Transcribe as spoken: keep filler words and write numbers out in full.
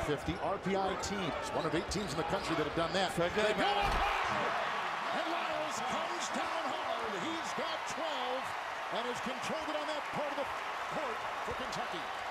fifty R P I teams. One of eight teams in the country that have done that. So good. And Lyles comes down hard. He's got twelve and has controlled it on that part of the court for Kentucky.